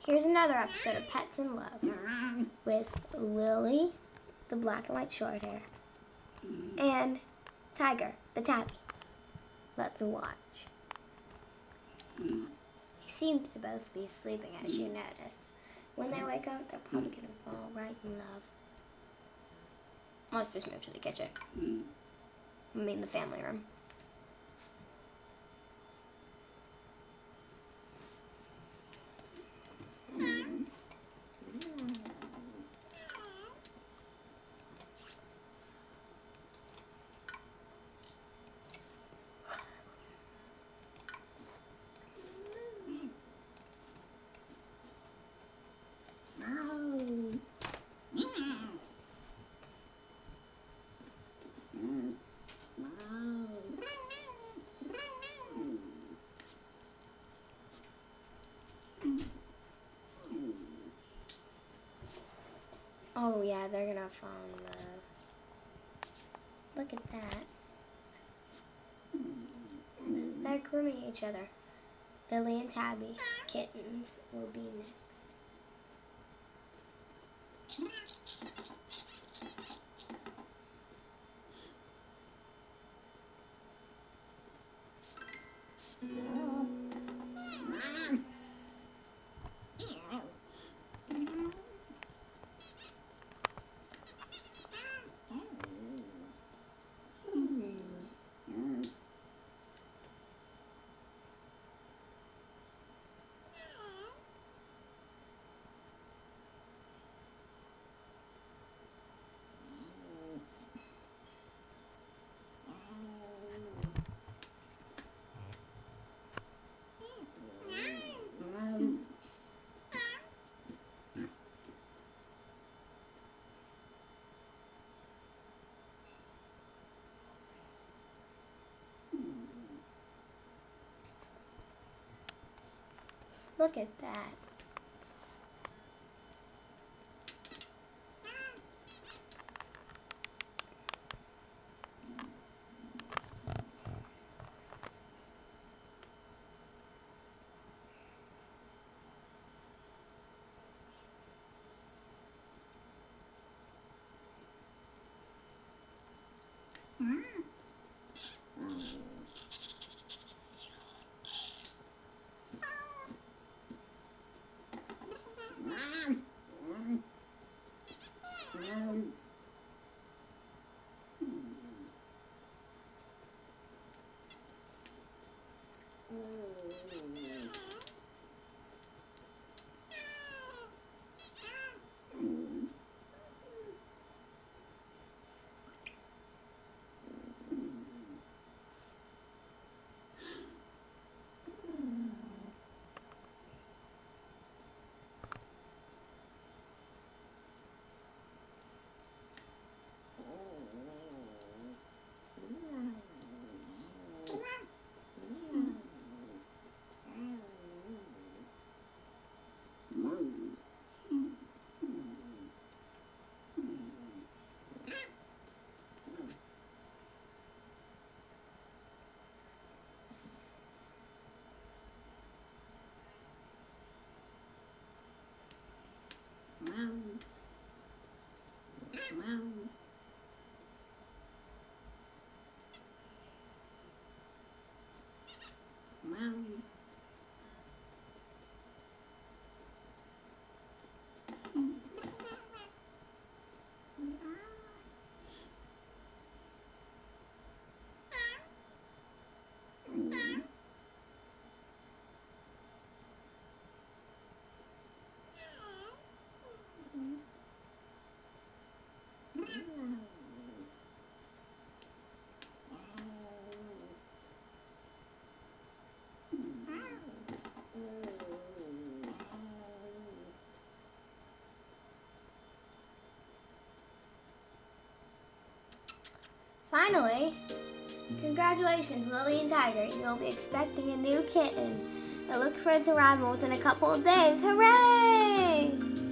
Here's another episode of Pets in Love with Lilly, the black and white short hair, and Tiger, the tabby. Let's watch. They seem to both be sleeping, as you notice. When they wake up, they're probably going to fall right in love. Let's just move to the kitchen. I mean the family room. Oh yeah, they're gonna fall in love. Look at that. They're grooming each other. Lilly and Tabby, kittens, will be next. Look at that. Finally, congratulations, Lilly and Tiger. You'll be expecting a new kitten. And look for its arrival within a couple of days. Hooray!